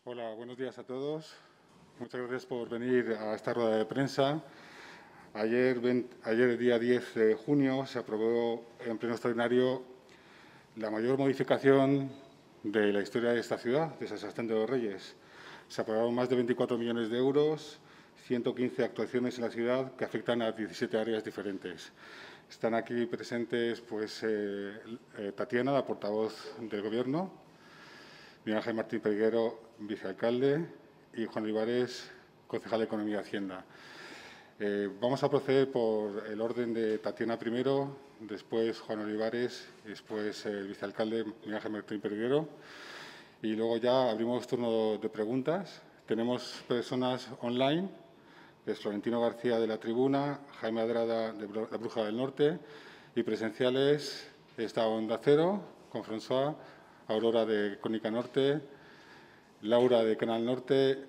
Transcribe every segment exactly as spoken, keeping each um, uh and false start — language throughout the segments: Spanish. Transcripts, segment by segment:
Hola, buenos días a todos. Muchas gracias por venir a esta rueda de prensa. Ayer, ayer, día diez de junio, se aprobó en pleno extraordinario la mayor modificación de la historia de esta ciudad, de San Sebastián de los Reyes. Se aprobaron más de veinticuatro millones de euros, ciento quince actuaciones en la ciudad que afectan a diecisiete áreas diferentes. Están aquí presentes pues, eh, eh, Tatiana, la portavoz del Gobierno, Miguel Ángel Martín Periguero, vicealcalde, y Juan Olivares, concejal de Economía y Hacienda. Eh, vamos a proceder por el orden de Tatiana primero, después Juan Olivares, después el vicealcalde Miguel Ángel Martín Periguero, y luego ya abrimos turno de preguntas. Tenemos personas online, es Florentino García de La Tribuna, Jaime Adrada de La Bruja del Norte, y presenciales está Onda Cero, con François, Aurora de Crónica Norte, Laura de Canal Norte,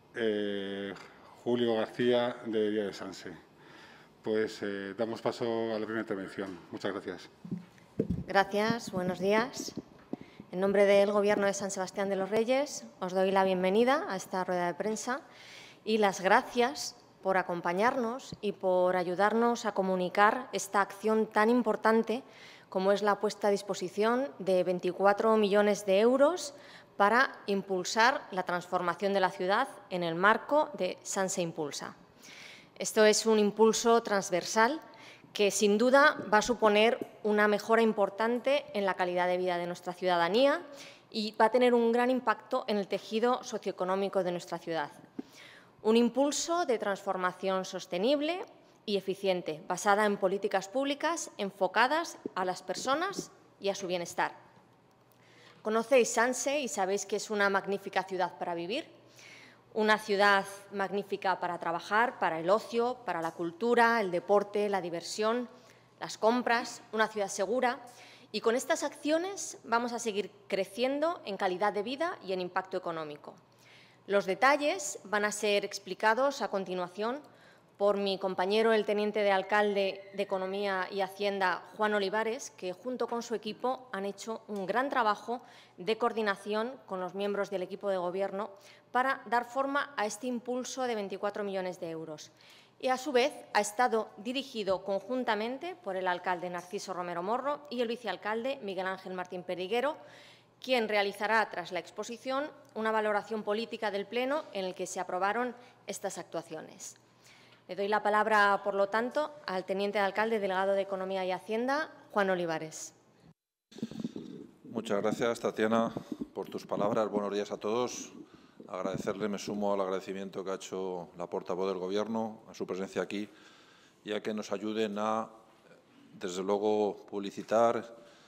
eh, Julio García de Día de Sanse. Pues eh, damos paso a la primera intervención. Muchas gracias. Gracias, buenos días. En nombre del Gobierno de San Sebastián de los Reyes, os doy la bienvenida a esta rueda de prensa y las gracias por acompañarnos y por ayudarnos a comunicar esta acción tan importante como es la puesta a disposición de veinticuatro millones de euros para impulsar la transformación de la ciudad en el marco de Sanse Impulsa. Esto es un impulso transversal que, sin duda, va a suponer una mejora importante en la calidad de vida de nuestra ciudadanía y va a tener un gran impacto en el tejido socioeconómico de nuestra ciudad. Un impulso de transformación sostenible y eficiente, basada en políticas públicas enfocadas a las personas y a su bienestar. Conocéis Sanse y sabéis que es una magnífica ciudad para vivir, una ciudad magnífica para trabajar, para el ocio, para la cultura, el deporte, la diversión, las compras, una ciudad segura. Y con estas acciones vamos a seguir creciendo en calidad de vida y en impacto económico. Los detalles van a ser explicados a continuación por mi compañero, el teniente de alcalde de Economía y Hacienda, Juan Olivares, que junto con su equipo han hecho un gran trabajo de coordinación con los miembros del equipo de Gobierno para dar forma a este impulso de veinticuatro millones de euros. Y, a su vez, ha estado dirigido conjuntamente por el alcalde Narciso Romero Morro y el vicealcalde Miguel Ángel Martín Periguero, quien realizará, tras la exposición, una valoración política del Pleno en el que se aprobaron estas actuaciones. Le doy la palabra, por lo tanto, al teniente de alcalde delegado de Economía y Hacienda, Juan Olivares. Muchas gracias, Tatiana, por tus palabras. Buenos días a todos. Agradecerle, me sumo al agradecimiento que ha hecho la portavoz del Gobierno a su presencia aquí y a que nos ayuden a, desde luego, publicitar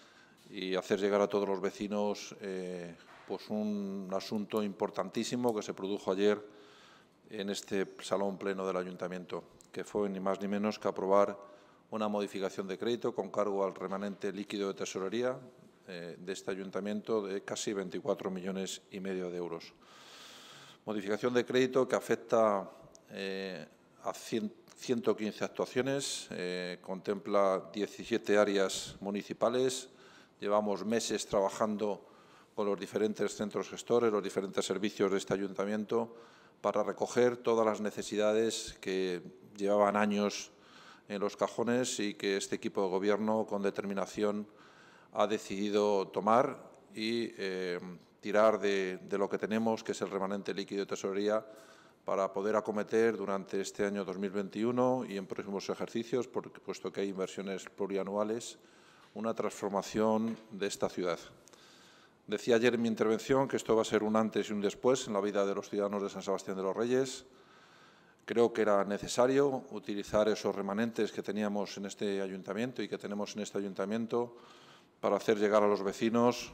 y hacer llegar a todos los vecinos eh, pues un asunto importantísimo que se produjo ayer en este salón pleno del Ayuntamiento, que fue ni más ni menos que aprobar una modificación de crédito con cargo al remanente líquido de tesorería eh, de este Ayuntamiento de casi veinticuatro millones y medio de euros. Modificación de crédito que afecta eh, a ciento quince actuaciones, eh, contempla diecisiete áreas municipales. Llevamos meses trabajando con los diferentes centros gestores, los diferentes servicios de este Ayuntamiento, para recoger todas las necesidades que llevaban años en los cajones y que este equipo de Gobierno, con determinación, ha decidido tomar y eh, tirar de, de lo que tenemos, que es el remanente líquido de tesorería, para poder acometer durante este año dos mil veintiuno y en próximos ejercicios, porque, puesto que hay inversiones plurianuales, una transformación de esta ciudad. Decía ayer en mi intervención que esto va a ser un antes y un después en la vida de los ciudadanos de San Sebastián de los Reyes. Creo que era necesario utilizar esos remanentes que teníamos en este ayuntamiento y que tenemos en este ayuntamiento para hacer llegar a los vecinos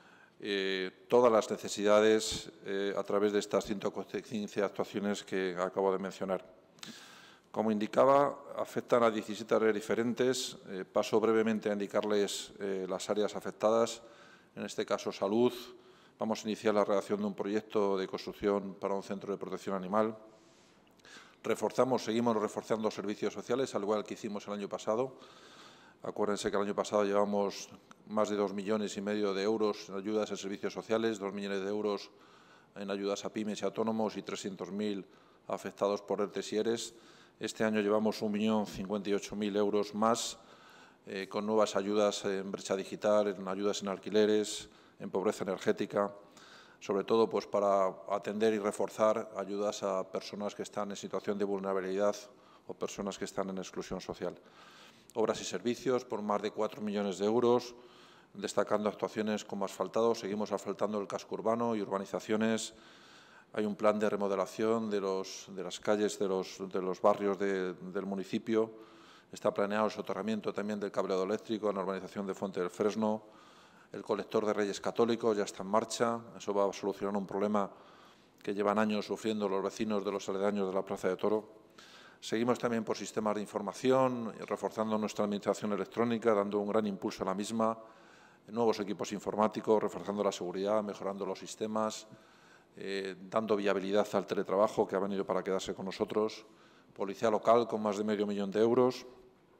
eh, todas las necesidades eh, a través de estas ciento quince actuaciones que acabo de mencionar. Como indicaba, afectan a diecisiete áreas diferentes. Eh, paso brevemente a indicarles eh, las áreas afectadas. En este caso, salud. Vamos a iniciar la redacción de un proyecto de construcción para un centro de protección animal. Reforzamos, seguimos reforzando servicios sociales, al igual que hicimos el año pasado. Acuérdense que el año pasado llevamos más de dos millones y medio de euros en ayudas a servicios sociales, dos millones de euros en ayudas a pymes y autónomos y trescientos mil afectados por ERTE y ERES. Este año llevamos un millón cincuenta y ocho mil euros más, eh, con nuevas ayudas en brecha digital, en ayudas en alquileres, en pobreza energética, sobre todo pues, para atender y reforzar ayudas a personas que están en situación de vulnerabilidad o personas que están en exclusión social. Obras y servicios por más de cuatro millones de euros, destacando actuaciones como asfaltado. Seguimos asfaltando el casco urbano y urbanizaciones. Hay un plan de remodelación de, los, de las calles de los, de los barrios de, del municipio. Está planeado el soterramiento también del cableado eléctrico en la urbanización de Fuente del Fresno. El colector de Reyes Católicos ya está en marcha. Eso va a solucionar un problema que llevan años sufriendo los vecinos de los aledaños de la Plaza de Toro. Seguimos también por sistemas de información, reforzando nuestra administración electrónica, dando un gran impulso a la misma, nuevos equipos informáticos, reforzando la seguridad, mejorando los sistemas, eh, dando viabilidad al teletrabajo que ha venido para quedarse con nosotros, policía local con más de medio millón de euros,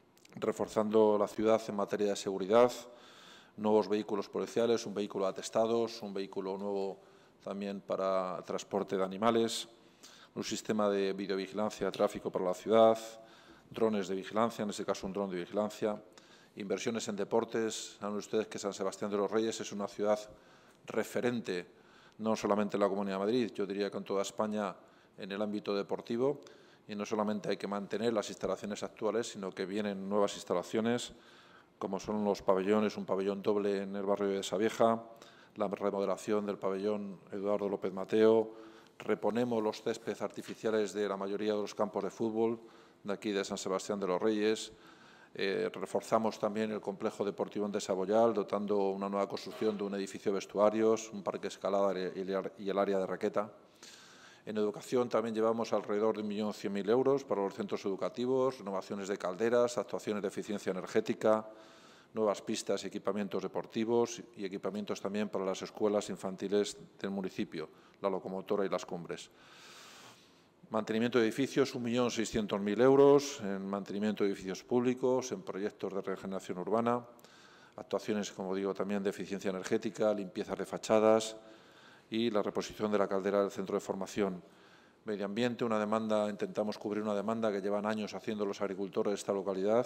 reforzando la ciudad en materia de seguridad, nuevos vehículos policiales, un vehículo de atestados, un vehículo nuevo también para transporte de animales, un sistema de videovigilancia de tráfico para la ciudad, drones de vigilancia, en este caso un dron de vigilancia, inversiones en deportes. Saben ustedes que San Sebastián de los Reyes es una ciudad referente, no solamente en la Comunidad de Madrid, yo diría que en toda España en el ámbito deportivo, y no solamente hay que mantener las instalaciones actuales, sino que vienen nuevas instalaciones, como son los pabellones, un pabellón doble en el barrio de Savieja, la remodelación del pabellón Eduardo López Mateo, reponemos los céspedes artificiales de la mayoría de los campos de fútbol de aquí de San Sebastián de los Reyes, eh, reforzamos también el complejo deportivo de Saboyal, dotando una nueva construcción de un edificio de vestuarios, un parque escalada y el área de raqueta. En educación también llevamos alrededor de un millón cien mil euros para los centros educativos, renovaciones de calderas, actuaciones de eficiencia energética, nuevas pistas y equipamientos deportivos y equipamientos también para las escuelas infantiles del municipio, la locomotora y las cumbres. Mantenimiento de edificios, un millón seiscientos mil euros, en mantenimiento de edificios públicos, en proyectos de regeneración urbana, actuaciones, como digo, también de eficiencia energética, limpiezas de fachadas y la reposición de la caldera del centro de formación. Medio ambiente, una demanda, intentamos cubrir una demanda que llevan años haciendo los agricultores de esta localidad,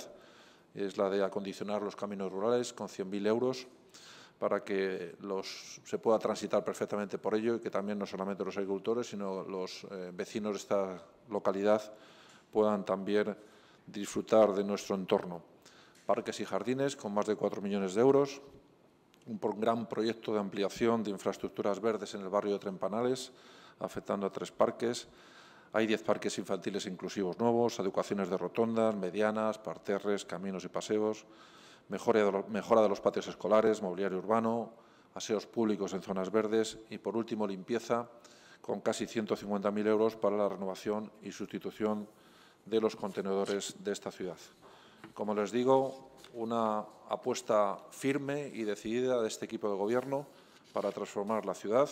es la de acondicionar los caminos rurales con cien mil euros para que los, se pueda transitar perfectamente por ello y que también no solamente los agricultores, sino los eh, vecinos de esta localidad puedan también disfrutar de nuestro entorno. Parques y jardines con más de cuatro millones de euros, un gran proyecto de ampliación de infraestructuras verdes en el barrio de Trempanales, afectando a tres parques. Hay diez parques infantiles inclusivos nuevos, adecuaciones de rotondas, medianas, parterres, caminos y paseos, mejora de, lo, mejora de los patios escolares, mobiliario urbano, aseos públicos en zonas verdes y, por último, limpieza, con casi ciento cincuenta mil euros para la renovación y sustitución de los contenedores de esta ciudad. Como les digo, una apuesta firme y decidida de este equipo de Gobierno para transformar la ciudad.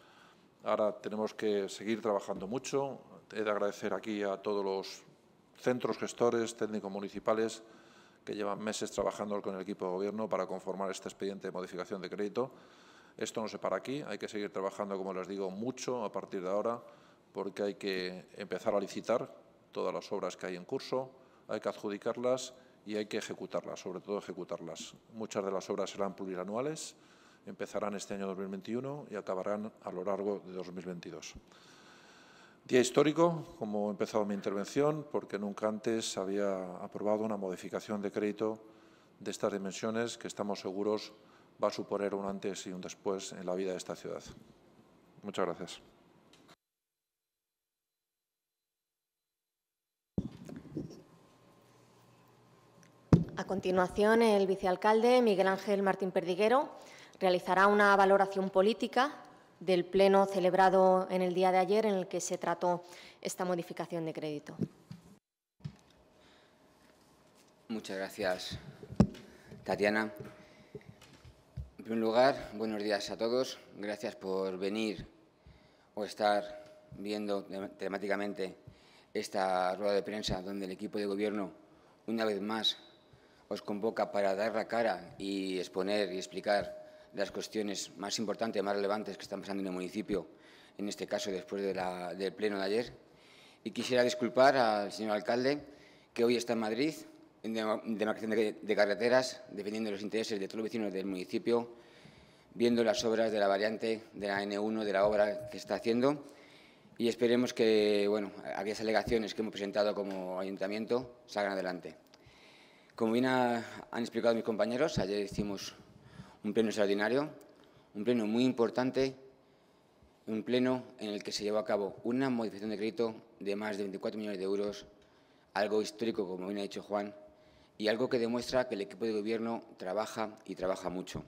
Ahora tenemos que seguir trabajando mucho. He de agradecer aquí a todos los centros gestores técnicos municipales que llevan meses trabajando con el equipo de Gobierno para conformar este expediente de modificación de crédito. Esto no se para aquí, hay que seguir trabajando, como les digo, mucho a partir de ahora, porque hay que empezar a licitar todas las obras que hay en curso, hay que adjudicarlas y hay que ejecutarlas, sobre todo ejecutarlas. Muchas de las obras serán plurianuales, empezarán este año dos mil veintiuno y acabarán a lo largo de dos mil veintidós. Día histórico, como he empezado mi intervención, porque nunca antes había aprobado una modificación de crédito de estas dimensiones que estamos seguros va a suponer un antes y un después en la vida de esta ciudad. Muchas gracias. A continuación, el vicealcalde Miguel Ángel Martín Perdiguero realizará una valoración política del pleno celebrado en el día de ayer en el que se trató esta modificación de crédito. Muchas gracias, Tatiana. En primer lugar, buenos días a todos. Gracias por venir o estar viendo temáticamente esta rueda de prensa donde el equipo de Gobierno, una vez más, os convoca para dar la cara y exponer y explicar las cuestiones más importantes, más relevantes que están pasando en el municipio en este caso después de la, del pleno de ayer. Y quisiera disculpar al señor alcalde, que hoy está en Madrid, en demarcación de, de carreteras, defendiendo los intereses de todos los vecinos del municipio, viendo las obras de la variante de la ene uno, de la obra que está haciendo, y esperemos que bueno, aquellas alegaciones que hemos presentado como ayuntamiento salgan adelante. Como bien ha, han explicado mis compañeros, ayer hicimos un pleno extraordinario, un pleno muy importante, un pleno en el que se llevó a cabo una modificación de crédito de más de veinticuatro millones de euros, algo histórico, como bien ha dicho Juan, y algo que demuestra que el equipo de gobierno trabaja y trabaja mucho.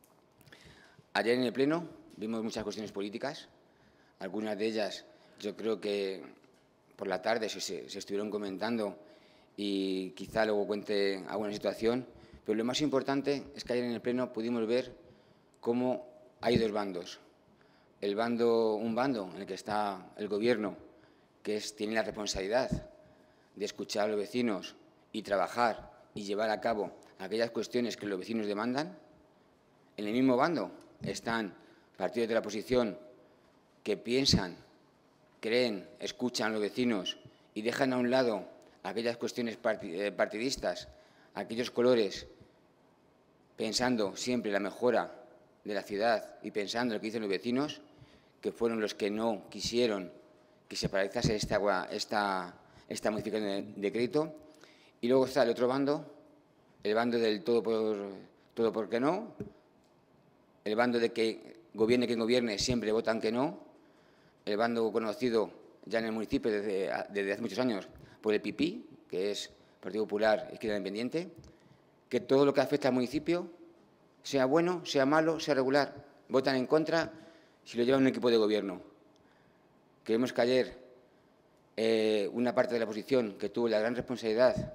Ayer en el pleno vimos muchas cuestiones políticas, algunas de ellas yo creo que por la tarde se, se estuvieron comentando y quizá luego cuente alguna situación, pero lo más importante es que ayer en el pleno pudimos ver cómo hay dos bandos. El bando, un bando en el que está el Gobierno, que es, tiene la responsabilidad de escuchar a los vecinos y trabajar y llevar a cabo aquellas cuestiones que los vecinos demandan. En el mismo bando están partidos de la oposición que piensan, creen, escuchan a los vecinos y dejan a un lado aquellas cuestiones partidistas, aquellos colores, pensando siempre en la mejora de la ciudad y pensando en lo que dicen los vecinos, que fueron los que no quisieron que se paralizase esta, esta, esta modificación de, de crédito. Y luego está el otro bando, el bando del todo por, todo por que no, el bando de que gobierne quien gobierne siempre votan que no, el bando conocido ya en el municipio desde, desde hace muchos años por el P P I, que es Partido Popular Izquierda Independiente, que todo lo que afecta al municipio, sea bueno, sea malo, sea regular, votan en contra si lo lleva un equipo de gobierno. Creemos que ayer eh, una parte de la oposición que tuvo la gran responsabilidad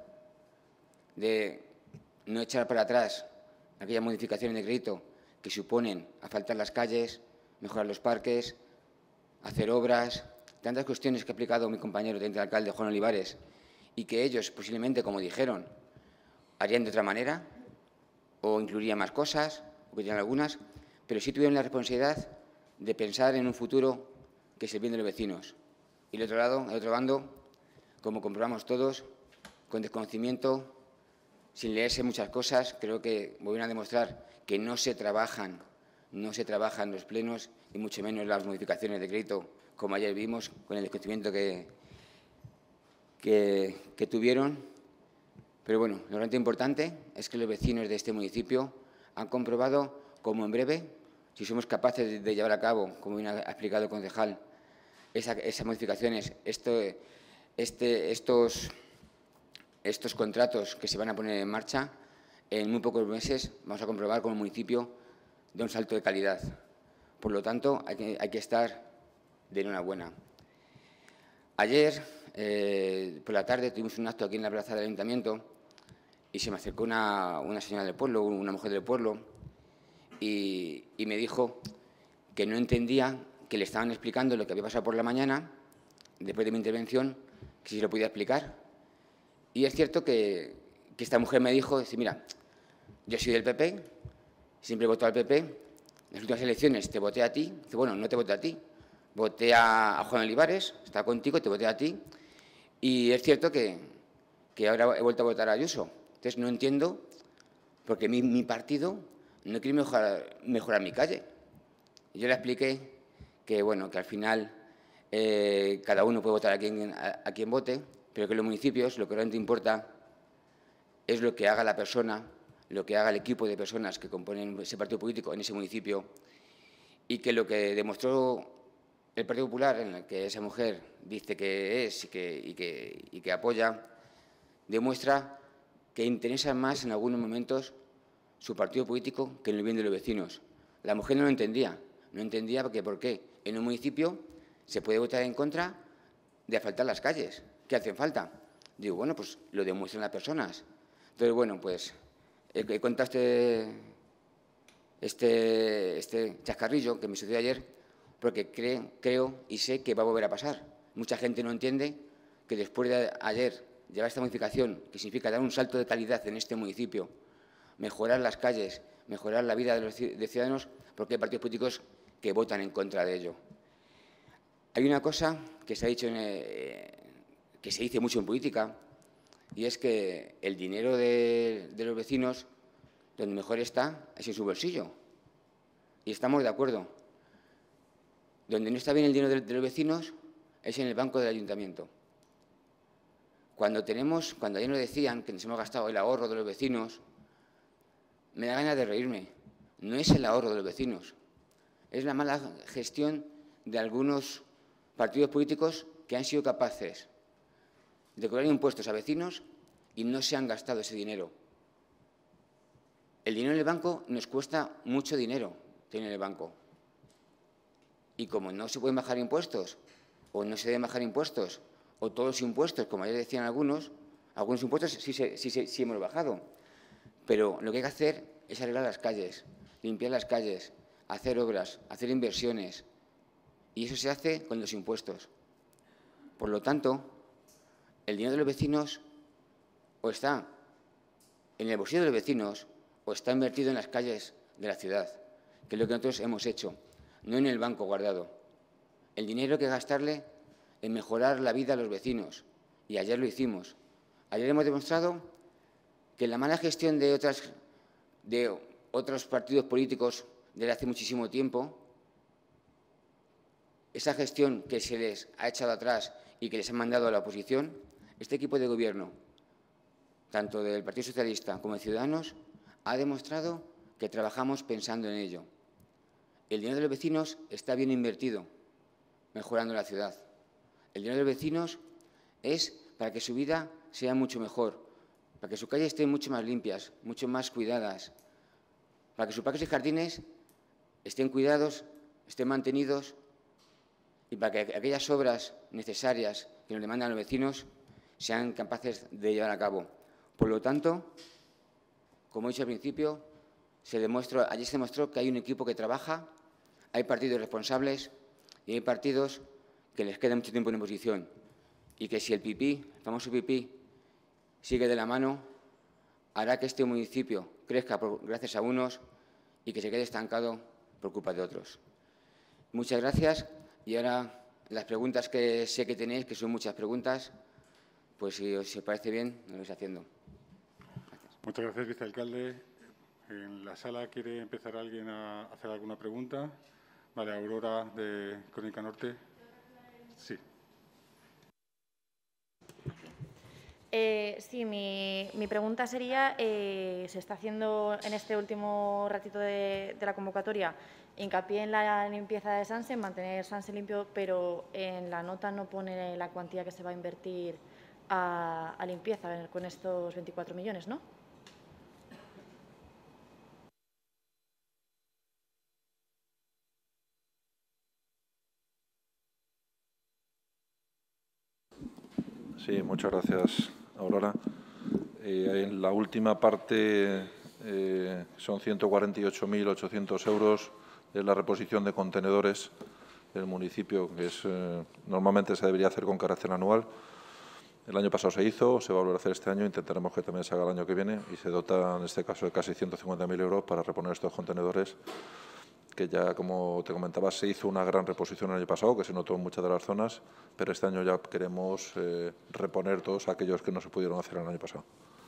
de no echar para atrás aquellas modificaciones de crédito que suponen asfaltar las calles, mejorar los parques, hacer obras, tantas cuestiones que ha explicado mi compañero teniente alcalde Juan Olivares y que ellos posiblemente, como dijeron, harían de otra manera o incluirían más cosas, o que tienen algunas, pero sí tuvieron la responsabilidad de pensar en un futuro que es el bien de los vecinos. Y el otro lado, el otro bando, como comprobamos todos, con desconocimiento, sin leerse muchas cosas, creo que volvieron a demostrar que no se trabajan, no se trabajan los plenos y mucho menos las modificaciones de crédito, como ayer vimos, con el desconocimiento que, que, que tuvieron. Pero bueno, lo realmente importante es que los vecinos de este municipio han comprobado cómo en breve, si somos capaces de, de llevar a cabo, como bien ha explicado el concejal, esa, esas modificaciones, esto, este, estos, estos contratos que se van a poner en marcha, en muy pocos meses vamos a comprobar cómo el municipio da un salto de calidad. Por lo tanto, hay que, hay que estar de enhorabuena. Ayer, eh, por la tarde, tuvimos un acto aquí en la plaza del Ayuntamiento y se me acercó una, una señora del pueblo, una mujer del pueblo, y, y me dijo que no entendía, que le estaban explicando lo que había pasado por la mañana, después de mi intervención, que si lo podía explicar. Y es cierto que, que esta mujer me dijo, dice, mira, yo soy del P P, siempre he votado al P P, en las últimas elecciones te voté a ti, dice, bueno, no te voté a ti, voté a, a Juan Olivares, estaba contigo, te voté a ti, y es cierto que, que ahora he vuelto a votar a Ayuso. Entonces no entiendo, porque mi, mi partido no quiere mejorar, mejorar mi calle. Y yo le expliqué que, bueno, que al final eh, cada uno puede votar a quien, a, a quien vote, pero que en los municipios lo que realmente importa es lo que haga la persona, lo que haga el equipo de personas que componen ese partido político en ese municipio, y que lo que demostró el Partido Popular, en el que esa mujer dice que es y que, y que, y que apoya, demuestra que interesa más en algunos momentos su partido político que en el bien de los vecinos. La mujer no lo entendía, no entendía porque, por qué en un municipio se puede votar en contra de asfaltar las calles, que hacen falta. Digo, bueno, pues lo demuestran las personas. Entonces, bueno, pues he contado este, este, este chascarrillo que me sucedió ayer porque creo, creo y sé que va a volver a pasar. Mucha gente no entiende que después de ayer llevar esta modificación, que significa dar un salto de calidad en este municipio, mejorar las calles, mejorar la vida de los ciudadanos, porque hay partidos políticos que votan en contra de ello. Hay una cosa que se ha dicho, en, eh, que se dice mucho en política, y es que el dinero de, de los vecinos, donde mejor está, es en su bolsillo. Y estamos de acuerdo. Donde no está bien el dinero de, de los vecinos es en el banco del ayuntamiento. Cuando tenemos, cuando ayer nos decían que nos hemos gastado el ahorro de los vecinos, me da ganas de reírme. No es el ahorro de los vecinos, es la mala gestión de algunos partidos políticos que han sido capaces de cobrar impuestos a vecinos y no se han gastado ese dinero. El dinero en el banco nos cuesta mucho dinero, tener en el banco. Y como no se pueden bajar impuestos, o no se deben bajar impuestos, o todos los impuestos, como ayer decían algunos, algunos impuestos sí, sí, sí, sí hemos bajado. Pero lo que hay que hacer es arreglar las calles, limpiar las calles, hacer obras, hacer inversiones. Y eso se hace con los impuestos. Por lo tanto, el dinero de los vecinos o está en el bolsillo de los vecinos o está invertido en las calles de la ciudad, que es lo que nosotros hemos hecho, no en el banco guardado. El dinero hay que gastarle en mejorar la vida a los vecinos, y ayer lo hicimos. Ayer hemos demostrado que la mala gestión de, otras, de otros partidos políticos desde hace muchísimo tiempo, esa gestión que se les ha echado atrás y que les han mandado a la oposición, este equipo de gobierno, tanto del Partido Socialista como de Ciudadanos, ha demostrado que trabajamos pensando en ello. El dinero de los vecinos está bien invertido, mejorando la ciudad. El dinero de los vecinos es para que su vida sea mucho mejor, para que sus calles estén mucho más limpias, mucho más cuidadas, para que sus parques y jardines estén cuidados, estén mantenidos y para que aquellas obras necesarias que nos demandan los vecinos sean capaces de llevar a cabo. Por lo tanto, como he dicho al principio, se demostró, allí se demostró que hay un equipo que trabaja, hay partidos responsables y hay partidos que les queda mucho tiempo en oposición y que si el pipí, el famoso pipí, sigue de la mano, hará que este municipio crezca por, gracias a unos y que se quede estancado por culpa de otros. Muchas gracias y ahora las preguntas que sé que tenéis, que son muchas preguntas, pues si os parece bien, me lo vais haciendo. Gracias. Muchas gracias, vicealcalde. ¿En la sala quiere empezar alguien a hacer alguna pregunta? Vale, Aurora, de Crónica Norte. Sí. Eh, sí, mi, mi pregunta sería, eh, ¿se está haciendo en este último ratito de, de la convocatoria hincapié en la limpieza de Sanse, en mantener Sanse limpio, pero en la nota no pone la cuantía que se va a invertir a, a limpieza con estos veinticuatro millones, ¿no? Sí, muchas gracias, Aurora. Eh, en la última parte eh, son ciento cuarenta y ocho mil ochocientos euros de la reposición de contenedores del municipio, que es, eh, normalmente se debería hacer con carácter anual. El año pasado se hizo, se va a volver a hacer este año, intentaremos que también se haga el año que viene y se dota, en este caso, de casi ciento cincuenta mil euros para reponer estos contenedores, que ya, como te comentaba, se hizo una gran reposición el año pasado, que se notó en muchas de las zonas, pero este año ya queremos eh, reponer todos aquellos que no se pudieron hacer el año pasado.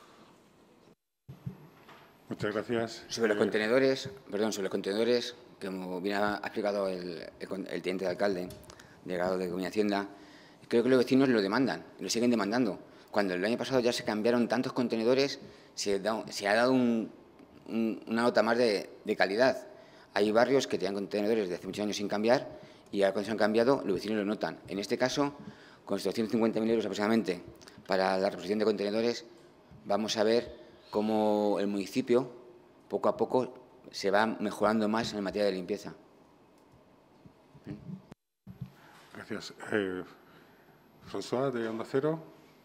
Muchas gracias. Sobre los contenedores, perdón, sobre los contenedores, que como bien ha explicado el, el, el teniente de alcalde, delegado de Economía y Hacienda, creo que los vecinos lo demandan, lo siguen demandando. Cuando el año pasado ya se cambiaron tantos contenedores, se, da, se ha dado un, un, una nota más de, de calidad. Hay barrios que tenían contenedores de hace muchos años sin cambiar y ahora cuando se han cambiado los vecinos lo notan. En este caso, con estos ciento cincuenta mil euros aproximadamente para la reposición de contenedores, vamos a ver cómo el municipio poco a poco se va mejorando más en materia de limpieza. Gracias. Eh, François, de Onda Cero.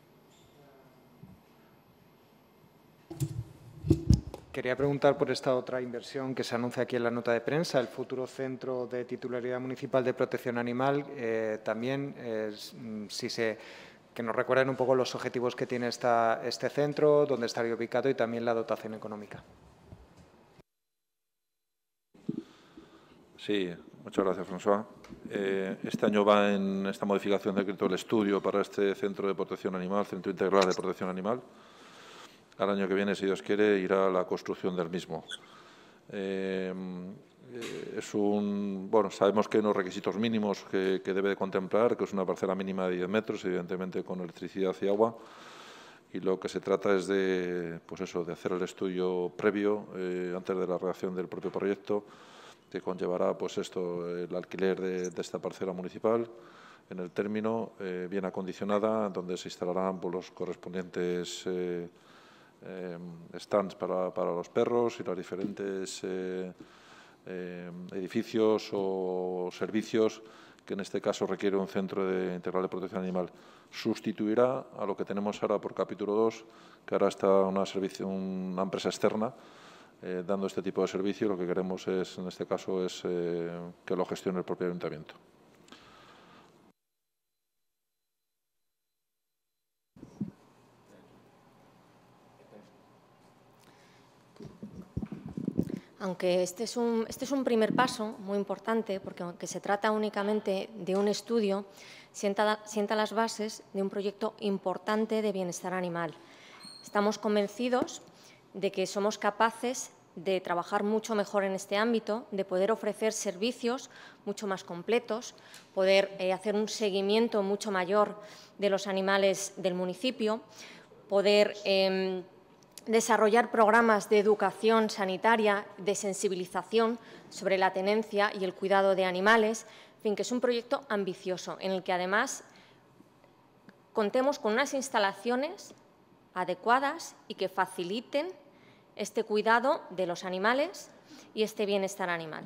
Quería preguntar por esta otra inversión que se anuncia aquí en la nota de prensa, el futuro Centro de Titularidad Municipal de Protección Animal. Eh, también, eh, si se, que nos recuerden un poco los objetivos que tiene esta, este centro, dónde estaría ubicado y también la dotación económica. Sí, Muchas gracias, François. Eh, este año va en esta modificación de decreto el estudio para este Centro de Protección Animal, Centro Integral de Protección Animal. Al año que viene, si Dios quiere, irá a la construcción del mismo. Eh, es un, bueno, sabemos que hay unos requisitos mínimos que, que debe de contemplar, que es una parcela mínima de diez metros, evidentemente con electricidad y agua. Y lo que se trata es de, pues eso, de hacer el estudio previo, eh, antes de la redacción del propio proyecto, que conllevará pues esto, el alquiler de, de esta parcela municipal en el término, eh, bien acondicionada, donde se instalarán pues, los correspondientes eh, eh, stands para, para los perros y los diferentes eh, eh, edificios o servicios que en este caso requiere un centro de integral de protección animal. Sustituirá a lo que tenemos ahora por capítulo dos, que ahora está una, servicio, una empresa externa eh, dando este tipo de servicio. Lo que queremos es, en este caso, es eh, que lo gestione el propio ayuntamiento. Aunque este es, un, este es un primer paso muy importante, porque aunque se trata únicamente de un estudio, sienta, sienta las bases de un proyecto importante de bienestar animal. Estamos convencidos de que somos capaces de trabajar mucho mejor en este ámbito, de poder ofrecer servicios mucho más completos, poder eh, hacer un seguimiento mucho mayor de los animales del municipio, poder eh, desarrollar programas de educación sanitaria, de sensibilización sobre la tenencia y el cuidado de animales, en fin, que es un proyecto ambicioso en el que además contemos con unas instalaciones adecuadas y que faciliten este cuidado de los animales y este bienestar animal.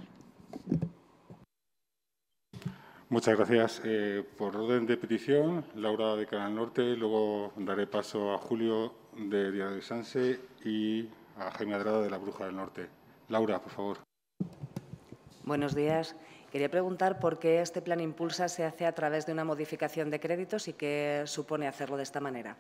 Muchas gracias. Eh, por orden de petición, Laura de Canal Norte, luego daré paso a Julio de Diario de Sanse y a Jaime Adrado de La Bruja del Norte. Laura, por favor. Buenos días. Quería preguntar por qué este plan Impulsa se hace a través de una modificación de créditos y qué supone hacerlo de esta manera.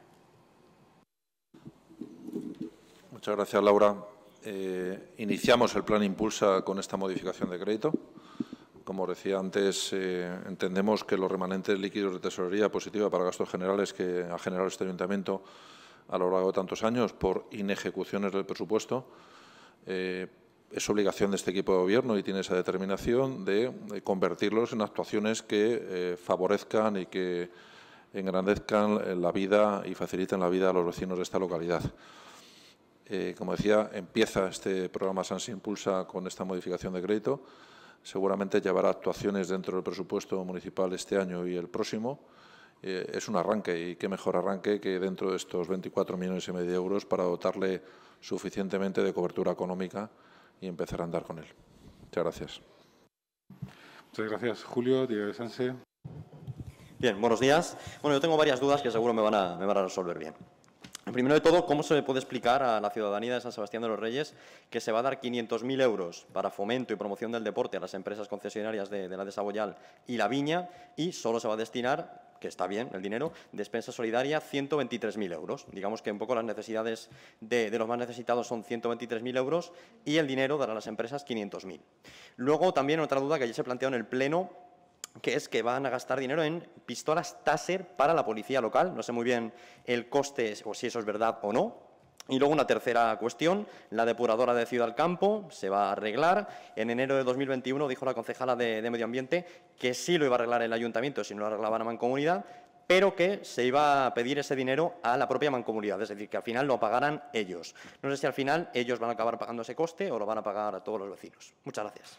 Muchas gracias, Laura. Eh, iniciamos el plan Impulsa con esta modificación de crédito. Como decía antes, eh, entendemos que los remanentes líquidos de tesorería positiva para gastos generales que ha generado este ayuntamiento a lo largo de tantos años por inejecuciones del presupuesto, eh, es obligación de este equipo de gobierno y tiene esa determinación de, de convertirlos en actuaciones que eh, favorezcan y que engrandezcan la vida y faciliten la vida a los vecinos de esta localidad. Eh, como decía, empieza este programa Sanse Impulsa con esta modificación de crédito. Seguramente llevará actuaciones dentro del presupuesto municipal este año y el próximo. Eh, es un arranque, y qué mejor arranque que dentro de estos veinticuatro millones y medio de euros para dotarle suficientemente de cobertura económica y empezar a andar con él. Muchas gracias. Muchas gracias. Julio, Diario de Sanse. Bien, buenos días. Bueno, yo tengo varias dudas que seguro me van a, me van a resolver bien. Primero de todo, ¿cómo se le puede explicar a la ciudadanía de San Sebastián de los Reyes que se va a dar quinientos mil euros para fomento y promoción del deporte a las empresas concesionarias de, de la de Saboyal y La Viña y solo se va a destinar, que está bien el dinero, despensa solidaria ciento veintitrés mil euros? Digamos que un poco las necesidades de, de los más necesitados son ciento veintitrés mil euros y el dinero dará a las empresas quinientos mil. Luego, también otra duda que ayer se planteó en el Pleno, que es que van a gastar dinero en pistolas Taser para la policía local. No sé muy bien el coste o si eso es verdad o no. Y luego una tercera cuestión, la depuradora de Ciudad del Campo se va a arreglar. En enero de dos mil veintiuno dijo la concejala de, de Medio Ambiente que sí lo iba a arreglar el ayuntamiento si no lo arreglaba la mancomunidad, pero que se iba a pedir ese dinero a la propia mancomunidad, es decir, que al final lo pagaran ellos. No sé si al final ellos van a acabar pagando ese coste o lo van a pagar a todos los vecinos. Muchas gracias.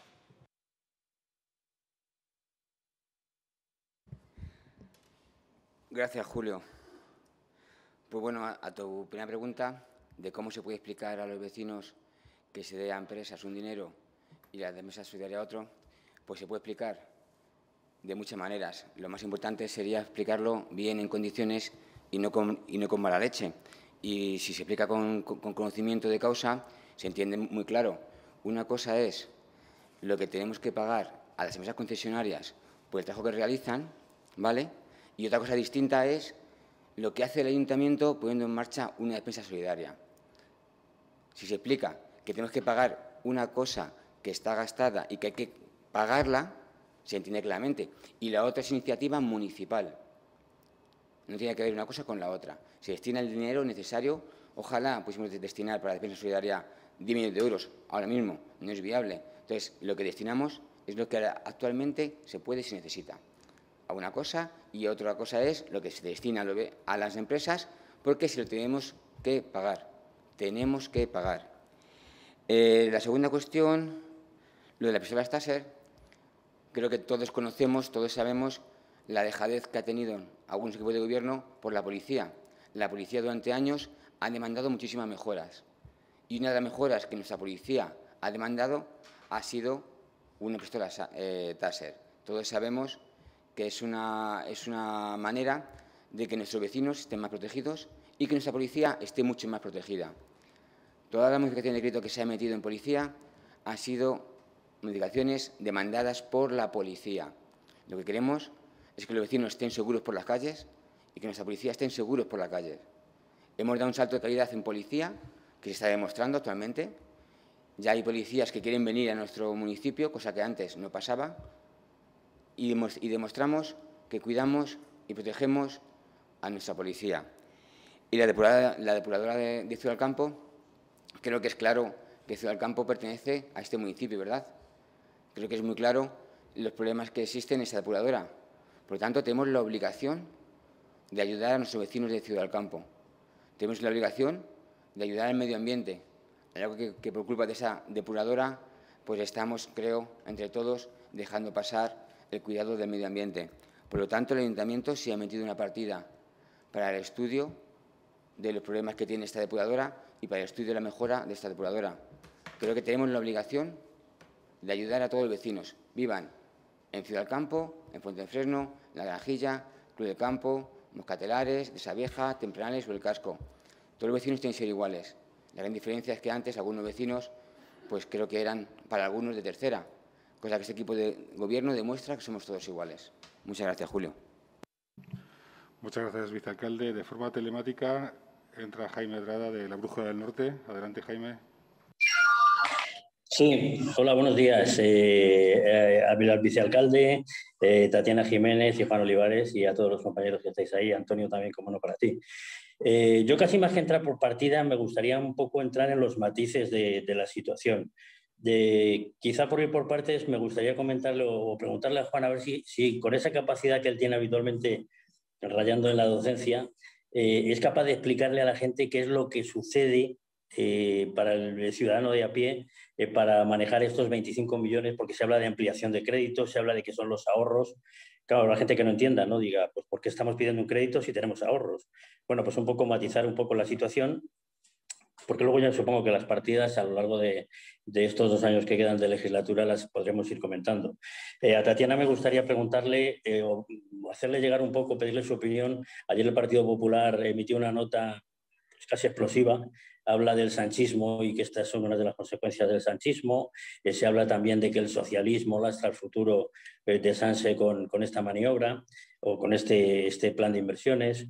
Gracias, Julio. Pues bueno, a, a tu primera pregunta de cómo se puede explicar a los vecinos que se dé a empresas un dinero y la despensa solidaria a otro, pues se puede explicar de muchas maneras. Lo más importante sería explicarlo bien en condiciones y no con, y no con mala leche. Y si se explica con, con, con conocimiento de causa, se entiende muy claro. Una cosa es lo que tenemos que pagar a las empresas concesionarias por el trabajo que realizan, ¿vale? Y otra cosa distinta es lo que hace el ayuntamiento poniendo en marcha una despensa solidaria. Si se explica que tenemos que pagar una cosa que está gastada y que hay que pagarla, se entiende claramente. Y la otra es iniciativa municipal. No tiene que ver una cosa con la otra. Se destina el dinero necesario. Ojalá pudiésemos destinar para la defensa solidaria diez millones de euros. Ahora mismo no es viable. Entonces, lo que destinamos es lo que actualmente se puede y se necesita. A una cosa, y otra cosa es lo que se destina a las empresas, porque se lo tenemos que pagar. Tenemos que pagar. Eh, la segunda cuestión, lo de la pistola Taser, creo que todos conocemos, todos sabemos la dejadez que ha tenido algunos equipos de gobierno por la policía. La policía durante años ha demandado muchísimas mejoras. Y una de las mejoras que nuestra policía ha demandado ha sido una pistola eh, Taser. Todos sabemos que es una, es una manera de que nuestros vecinos estén más protegidos y que nuestra policía esté mucho más protegida. Toda la modificación de decreto que se ha metido en policía ha sido modificaciones demandadas por la policía. Lo que queremos es que los vecinos estén seguros por las calles y que nuestra policía estén seguros por las calles. Hemos dado un salto de calidad en policía, que se está demostrando actualmente. Ya hay policías que quieren venir a nuestro municipio, cosa que antes no pasaba, y demostramos que cuidamos y protegemos a nuestra policía. Y la depuradora, la depuradora de, de Ciudad del Campo, creo que es claro que Ciudad del Campo pertenece a este municipio, ¿verdad? Creo que es muy claro los problemas que existen en esa depuradora. Por lo tanto, tenemos la obligación de ayudar a nuestros vecinos de Ciudad del Campo. Tenemos la obligación de ayudar al medio ambiente. Algo que, que por culpa de esa depuradora, pues estamos, creo, entre todos, dejando pasar el cuidado del medio ambiente. Por lo tanto, el Ayuntamiento se ha metido una partida para el estudio de los problemas que tiene esta depuradora y para el estudio de la mejora de esta depuradora. Creo que tenemos la obligación de ayudar a todos los vecinos, vivan en Ciudad del Campo, en Fuentefresno, La Granjilla, Club del Campo, Moscatelares, de Savieja, Tempranales o El Casco. Todos los vecinos tienen que ser iguales. La gran diferencia es que antes algunos vecinos, pues creo que eran para algunos de tercera, cosa que este equipo de gobierno demuestra que somos todos iguales. Muchas gracias, Julio. Muchas gracias, vicealcalde. De forma telemática entra Jaime Edrada, de la Brújula del Norte. Adelante, Jaime. Sí, hola, buenos días. Eh, eh, al vicealcalde, eh, Tatiana Jiménez y Juan Olivares, y a todos los compañeros que estáis ahí. Antonio, también, como no, para ti. Eh, yo casi más que entrar por partida, me gustaría un poco entrar en los matices de, de la situación. De, quizá por ir por partes, me gustaría comentarle o preguntarle a Juan a ver si, si con esa capacidad que él tiene habitualmente rayando en la docencia, eh, es capaz de explicarle a la gente qué es lo que sucede eh, para el ciudadano de a pie eh, para manejar estos veinticinco millones, porque se habla de ampliación de créditos, se habla de que son los ahorros. Claro, la gente que no entienda, ¿no? Diga, pues ¿por qué estamos pidiendo un crédito si tenemos ahorros? Bueno, pues un poco matizar un poco la situación, porque luego ya supongo que las partidas a lo largo de, de estos dos años que quedan de legislatura las podremos ir comentando. Eh, a Tatiana me gustaría preguntarle eh, o hacerle llegar un poco, pedirle su opinión. Ayer el Partido Popular emitió una nota pues, casi explosiva. Habla del sanchismo y que estas son una de las consecuencias del sanchismo. Eh, se habla también de que el socialismo lastra el futuro eh, de Sanse con, con esta maniobra o con este, este plan de inversiones.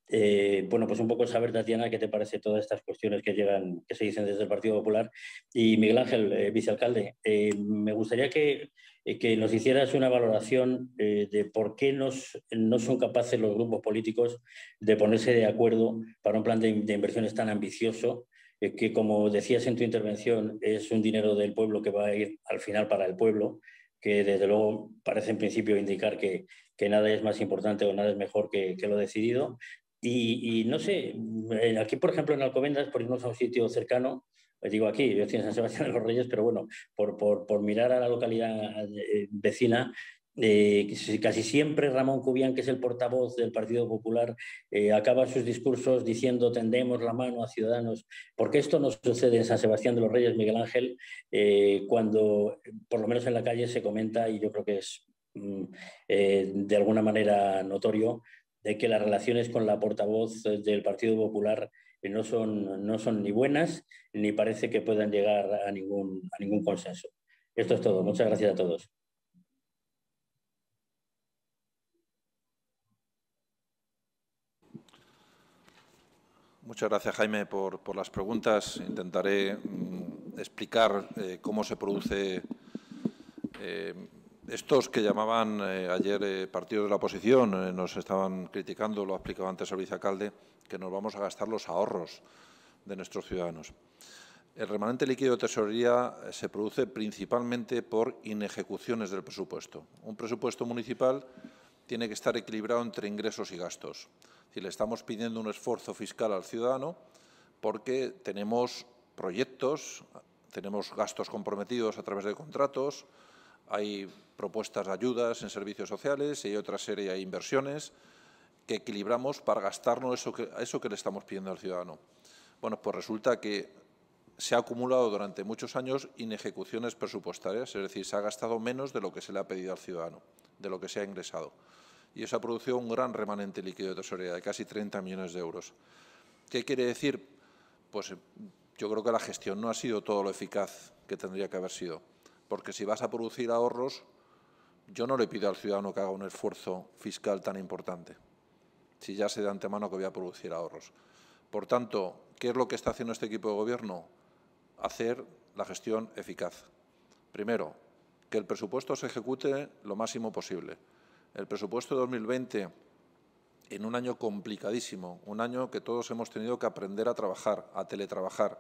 Eh, bueno, pues un poco saber, Tatiana, qué te parece todas estas cuestiones que llegan, que se dicen desde el Partido Popular. Y Miguel Ángel, eh, vicealcalde, eh, me gustaría que, eh, que nos hicieras una valoración eh, de por qué nos, no son capaces los grupos políticos de ponerse de acuerdo para un plan de, de inversiones tan ambicioso, eh, que, como decías en tu intervención, es un dinero del pueblo que va a ir al final para el pueblo, que desde luego parece en principio indicar que, que nada es más importante o nada es mejor que, que lo decidido. Y, y no sé, aquí por ejemplo en Alcobendas, por irnos a un sitio cercano, digo aquí, yo estoy en San Sebastián de los Reyes, pero bueno, por, por, por mirar a la localidad vecina, eh, casi siempre Ramón Cubián, que es el portavoz del Partido Popular, eh, acaba sus discursos diciendo tendemos la mano a Ciudadanos. Porque esto no sucede en San Sebastián de los Reyes, Miguel Ángel, eh, cuando por lo menos en la calle se comenta, y yo creo que es mm, eh, de alguna manera notorio, de que las relaciones con la portavoz del Partido Popular no son, no son ni buenas ni parece que puedan llegar a ningún, a ningún consenso. Esto es todo. Muchas gracias a todos. Muchas gracias, Jaime, por, por las preguntas. Intentaré mmm, explicar eh, cómo se produce eh, estos que llamaban eh, ayer eh, partidos de la oposición, eh, nos estaban criticando, lo ha explicado antes el vicealcalde, que nos vamos a gastar los ahorros de nuestros ciudadanos. El remanente líquido de tesorería se produce principalmente por inejecuciones del presupuesto. Un presupuesto municipal tiene que estar equilibrado entre ingresos y gastos. Si le estamos pidiendo un esfuerzo fiscal al ciudadano porque tenemos proyectos, tenemos gastos comprometidos a través de contratos, hay propuestas de ayudas en servicios sociales y hay otra serie de inversiones que equilibramos para gastarnos eso que, eso que le estamos pidiendo al ciudadano. Bueno, pues resulta que se ha acumulado durante muchos años inejecuciones presupuestarias, es decir, se ha gastado menos de lo que se le ha pedido al ciudadano, de lo que se ha ingresado. Y eso ha producido un gran remanente líquido de tesorería de casi treinta millones de euros. ¿Qué quiere decir? Pues yo creo que la gestión no ha sido todo lo eficaz que tendría que haber sido, porque si vas a producir ahorros, yo no le pido al ciudadano que haga un esfuerzo fiscal tan importante, si ya sé de antemano que voy a producir ahorros. Por tanto, ¿qué es lo que está haciendo este equipo de gobierno? Hacer la gestión eficaz. Primero, que el presupuesto se ejecute lo máximo posible. El presupuesto de dos mil veinte, en un año complicadísimo, un año que todos hemos tenido que aprender a trabajar, a teletrabajar,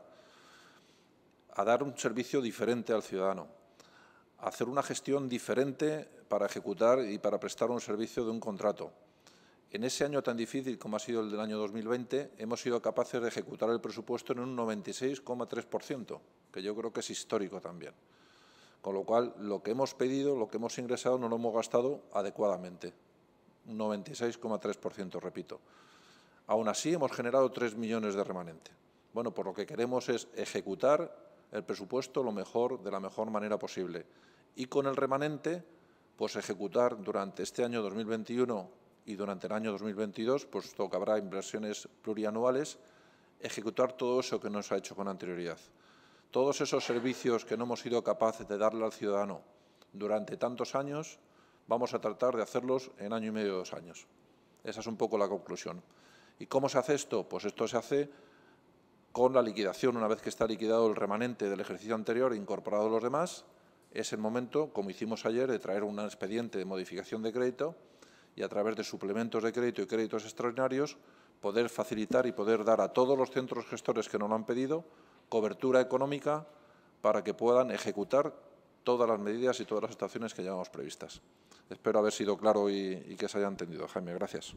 a dar un servicio diferente al ciudadano, a hacer una gestión diferente para ejecutar y para prestar un servicio de un contrato. En ese año tan difícil como ha sido el del año dos mil veinte, hemos sido capaces de ejecutar el presupuesto en un noventa y seis coma tres por ciento, que yo creo que es histórico también. Con lo cual, lo que hemos pedido, lo que hemos ingresado, no lo hemos gastado adecuadamente. Un noventa y seis coma tres por ciento, repito. Aún así, hemos generado tres millones de remanente. Bueno, pues lo que queremos es ejecutar el presupuesto lo mejor, de la mejor manera posible. Y con el remanente, pues ejecutar durante este año dos mil veintiuno y durante el año dos mil veintidós, puesto que habrá inversiones plurianuales, ejecutar todo eso que no se ha hecho con anterioridad. Todos esos servicios que no hemos sido capaces de darle al ciudadano durante tantos años, vamos a tratar de hacerlos en año y medio, dos años. Esa es un poco la conclusión. ¿Y cómo se hace esto? Pues esto se hace con la liquidación. Una vez que está liquidado el remanente del ejercicio anterior e incorporado los demás, es el momento, como hicimos ayer, de traer un expediente de modificación de crédito y a través de suplementos de crédito y créditos extraordinarios poder facilitar y poder dar a todos los centros gestores que nos lo han pedido cobertura económica para que puedan ejecutar todas las medidas y todas las actuaciones que llevamos previstas. Espero haber sido claro y, y que se haya entendido. Jaime, gracias.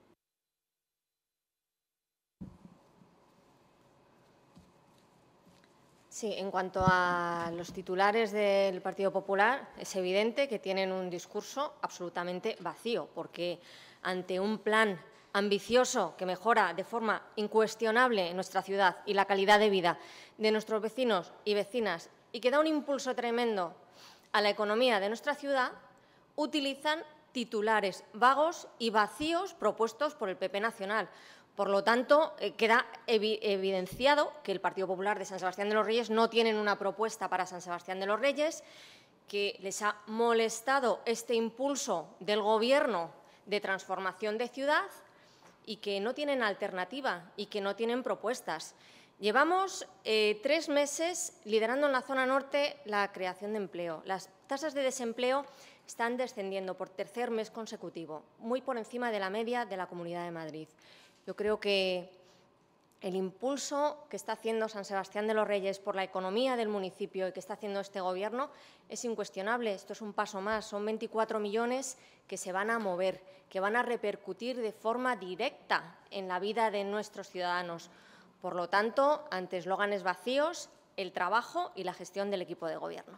Sí, en cuanto a los titulares del Partido Popular, es evidente que tienen un discurso absolutamente vacío, porque ante un plan ambicioso que mejora de forma incuestionable nuestra ciudad y la calidad de vida de nuestros vecinos y vecinas y que da un impulso tremendo a la economía de nuestra ciudad, utilizan titulares vagos y vacíos propuestos por el P P nacional. Por lo tanto, eh, queda evi evidenciado que el Partido Popular de San Sebastián de los Reyes no tienen una propuesta para San Sebastián de los Reyes, que les ha molestado este impulso del Gobierno de transformación de ciudad y que no tienen alternativa y que no tienen propuestas. Llevamos eh, tres meses liderando en la zona norte la creación de empleo. Las tasas de desempleo están descendiendo por tercer mes consecutivo, muy por encima de la media de la Comunidad de Madrid. Yo creo que el impulso que está haciendo San Sebastián de los Reyes por la economía del municipio y que está haciendo este Gobierno es incuestionable. Esto es un paso más. Son veinticuatro millones que se van a mover, que van a repercutir de forma directa en la vida de nuestros ciudadanos. Por lo tanto, ante eslóganes vacíos, el trabajo y la gestión del equipo de Gobierno.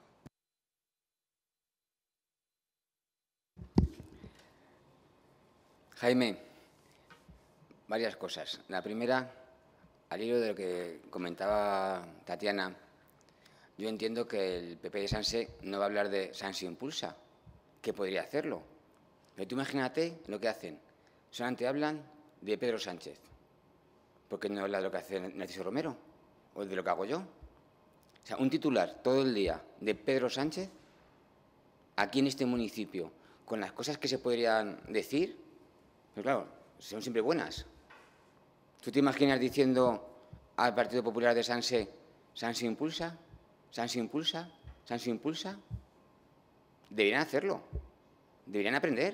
Jaime, varias cosas. La primera, al hilo de lo que comentaba Tatiana, yo entiendo que el P P de Sanse no va a hablar de Sanse Impulsa, que podría hacerlo. Pero tú imagínate lo que hacen. Solamente hablan de Pedro Sánchez. ¿Por qué no habla de lo que hace Narciso Romero o de lo que hago yo? O sea, un titular todo el día de Pedro Sánchez, aquí en este municipio, con las cosas que se podrían decir, pues claro, son siempre buenas. ¿Tú te imaginas diciendo al Partido Popular de Sanse, Sanse Impulsa, Sanse Impulsa, Sanse Impulsa? Deberían hacerlo. Deberían aprender.